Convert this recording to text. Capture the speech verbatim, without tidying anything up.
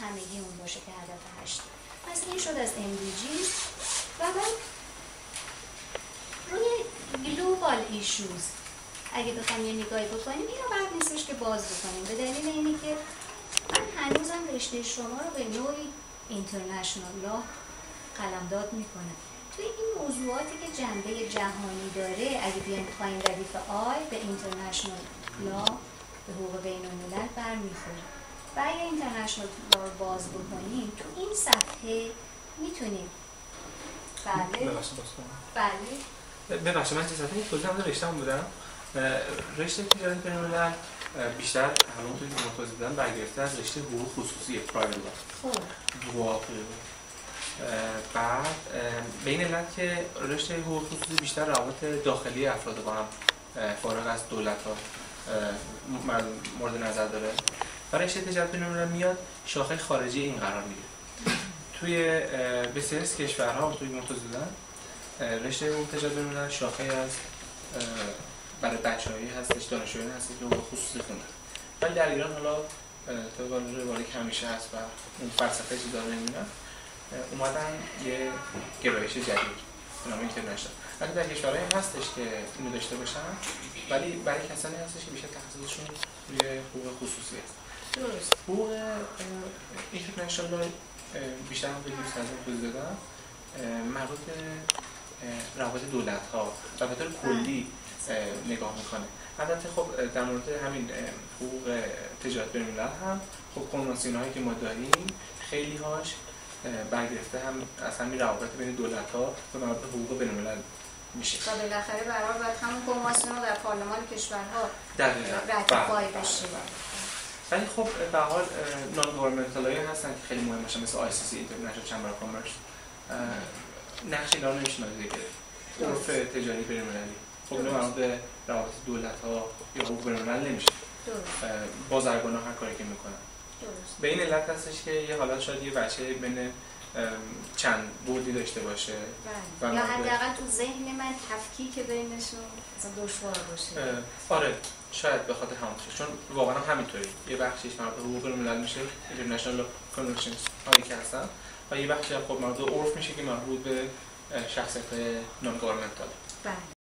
همگی اون باشه که هدف هشت. پس این شد از ام دی جی. و بعد روی گلوبال ایشوز اگه بخوام یه نگاهی بکنیم اینو بعد نیستش که باز بکنیم، به دلیل اینی که من هنوزم رشته شما رو به نوعی اینترنشنال لا قلمداد میکنم. توی این موضوعاتی که جنبه جهانی داره اگه بیایم پایین ردیف آی به اینترنشنال لا به حقوق بین الملل برمیخوره و اگه اینترنشنال لا رو باز بکنیم تو این صفحه میتونیم بله بله ببخشید من چه صفحه توضیح هم رشته‌ام بودم. رشته تجارت بین الملل بیشتر همون توی که توضیح دادم برگرفته از رشته حقوق خصوصی پرایوت لا. خب بعد به این علت که رشته حقوق خصوصی بیشتر روابط داخلی افراد با هم فارغ از دولت ها مورد نظر داره و رشته تجارت بین الملل میاد شاخه خارجی این قرار میگیره. توی بسیاری از کشورها توی توضیح دادم رشته حقوق تجارت بین الملل شاخه از برای بچه‌هایی هستش، دانشجویانی هستش که حقوق خصوصی خوندن. ولی در ایران حالا طبق روال که همیشه هست و اون فلسفه چیزا رو نمی‌بینن اومدن یه گرایش جدید به نام اینترنشنال. ولی در کشورهایی هستش که اینو داشته باشن ولی برای کسانی هستش که بیشتر تخصصشون روی حقوق خصوصی هست. درست. حقوق اینترنشنال بیشتر هم به دوست ازم توضیح دادم مربوط به روابط دولت‌ها و به طور کلی نگاه میکنه. البته خب در مورد همین حقوق تجارت بین الملل هم خب کنوانسیون‌هایی که ما داریم خیلی هاش برگرفته هم از همین روابط بین دولت‌ها و مربوط به حقوق بین الملل میشه. و بالاخره برای باید همون کنوانسیون رو در پارلمان کشورها دقیقاً راتیفای بشه. ولی خب به هر حال نان گورنمنتال هایی هستن که خیلی مهم باشه مثل آی سی سی اینترنشنال چمبر اف کامرس نقش اینا رو نمی‌شناسه دیگه. عرف تجاری بین المللی خب اینا مربوط به روابط دولت‌ها یا حقوق بین الملل نمیشه. درست. بازرگان‌ها هر کاری که میکنن. درست. به این علت هستش که یه حالت شاید یه بچه بین چند بودی داشته باشه بله. یا حداقل تو ذهن من تفکیک بینشون مثلا دشوار باشه. آره شاید به خاطر همون چون واقعا هم همینطوری یه بخشش مربوط به حقوق الملل میشه اینترنشنال کانونشنز هایی که هستن و یه بخشی خب مربوط به عرف میشه که مربوط به شخصیت نان گورنمنتال. بله.